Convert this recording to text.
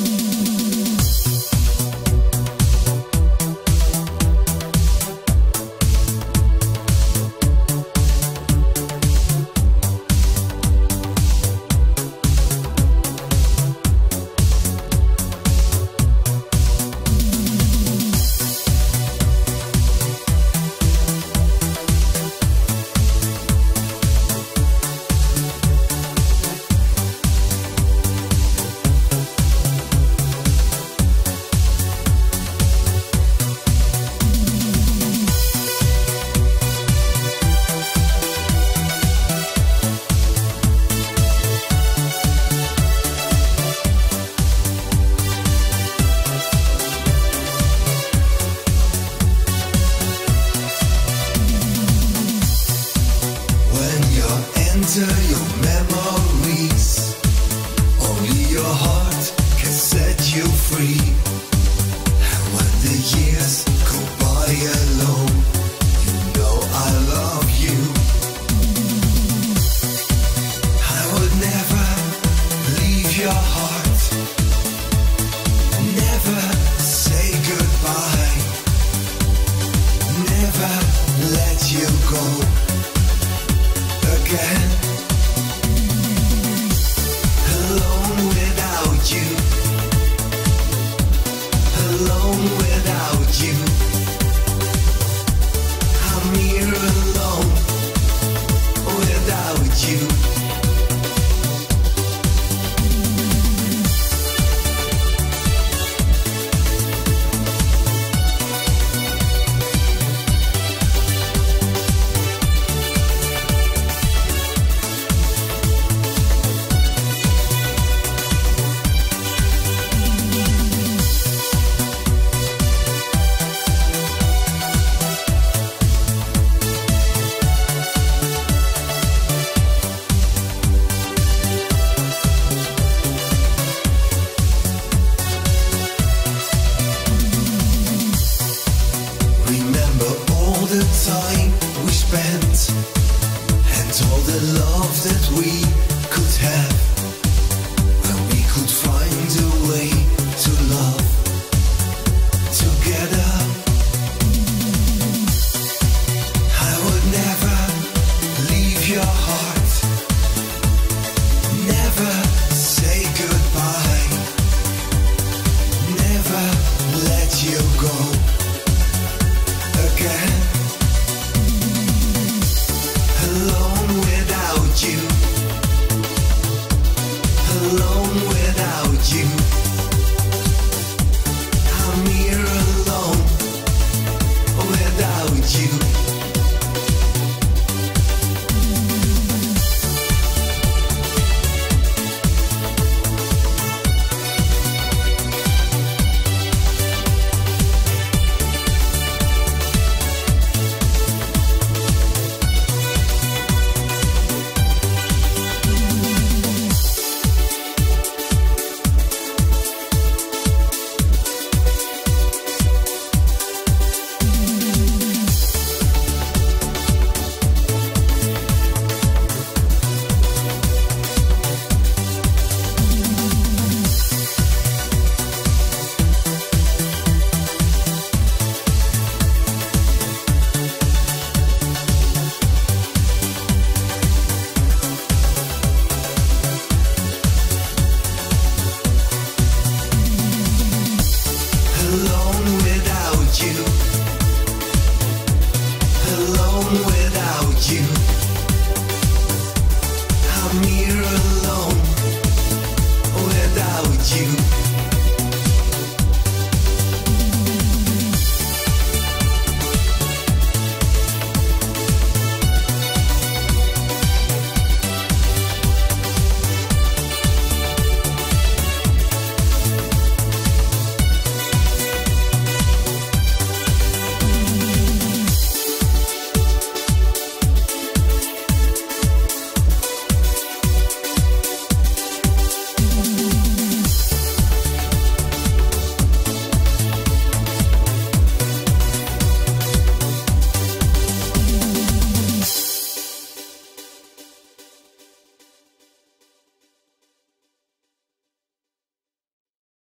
Enter your memories. Only your heart can set you free. And when the years go by alone, you know I love you. I would never leave your heart, never say goodbye, never let you go again. Alone without you, alone without you. I'm here alone without you. The time we spent and all the love that we could have, and we could find